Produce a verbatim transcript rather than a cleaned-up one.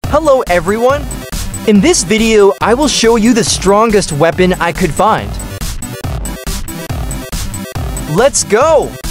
Hello everyone! In this video, I will show you the strongest weapon I could find. Let's go!